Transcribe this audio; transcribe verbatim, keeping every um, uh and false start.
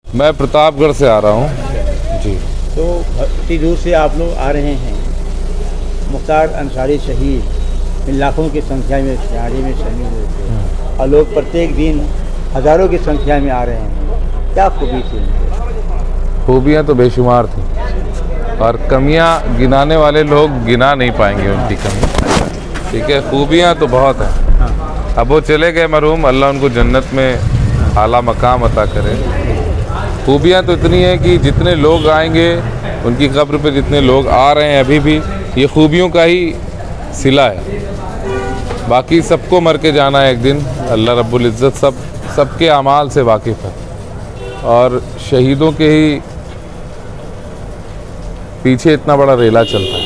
मैं प्रतापगढ़ से आ रहा हूँ जी। तो इतनी दूर से आप लोग आ रहे हैं, मुख्तार अंसारी शहीद इन लाखों की संख्या में शहादत में शामिल हुए थे और लोग प्रत्येक दिन हज़ारों की संख्या में आ रहे हैं, क्या खूबी थी? खूबियाँ तो बेशुमार थी और कमियाँ गिनाने वाले लोग गिना नहीं पाएंगे उनकी कमी। ठीक है, खूबियाँ तो बहुत हैं। अब वो चले गए मरहूम, अल्लाह उनको जन्नत में आला मकाम अता करे। खूबियाँ तो इतनी है कि जितने लोग आएंगे उनकी कब्र पे, जितने लोग आ रहे हैं अभी भी, ये खूबियों का ही सिला है। बाकी सबको मर के जाना है एक दिन। अल्लाह रब्बुल इज़्ज़त सब सबके अमाल से वाकिफ़ है और शहीदों के ही पीछे इतना बड़ा रेला चलता है।